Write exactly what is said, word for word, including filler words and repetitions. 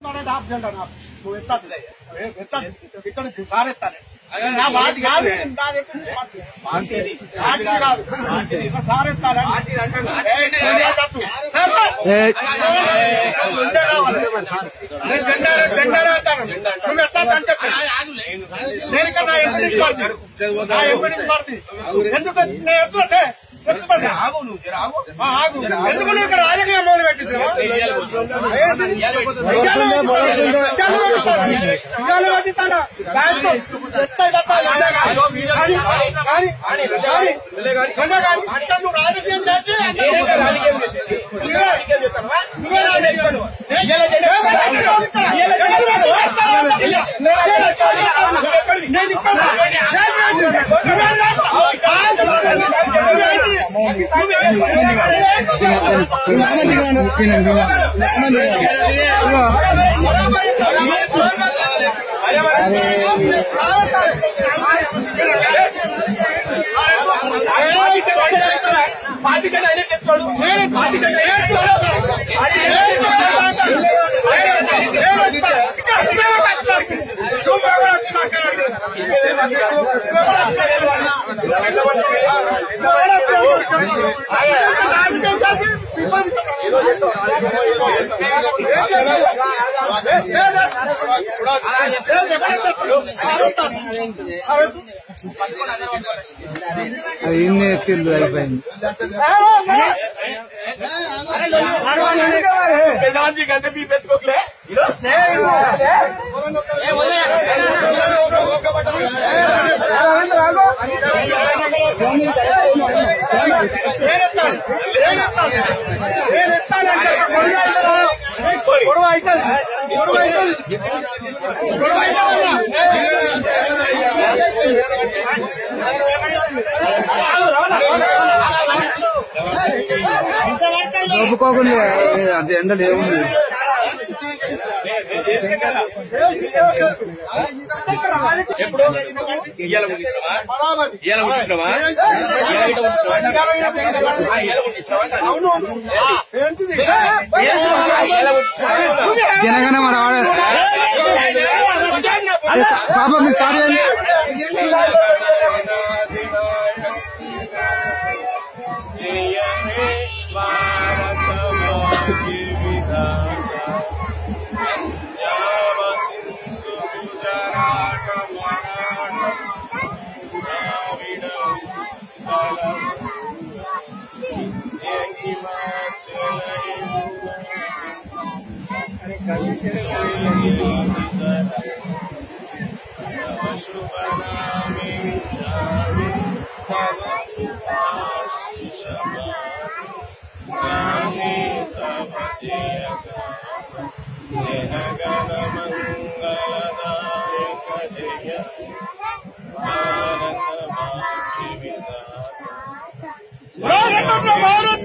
నువ్వు ఎత్తాదు ఎత్తాదు ఇక్కడ సార్ ఎత్తాను నా వాటి కాదు కాదు సార్ ఎత్తాను నువ్వు ఎత్తాదంటే నేను ఇక్కడ నా ఎంపీ నుంచి పడుతుంది నా ఎంపీ నుంచి పడుతుంది ఎందుకు నేను ఎత్తుకుంటే ఆగు ఎందుకు నువ్వు ఇక్కడ రాజకీయ మొదలు పెట్టించావు పెట్టిస్తాడా నువ్వు రాజకీయం చేసి నువ్వే రాజకీయం నేను ఇక్కడ పార్టీ కన్నా చెప్తాడు అది ఇన్ని ఎత్తింది అయిపోయింది పెద్దవాళ్ళకి మీ పెంచుకోకలే గొడవ అవుతుంది గొడవ అవుతుంది గొడవ ఒప్పుకోకుండా అది ఎండలు ఏముంది ఎప్పుడు ఇయ్యాల ముగిస్తావా ఇయ్యాల ముగిస్తావా జనగణ మన పాప మీ సారీ భారత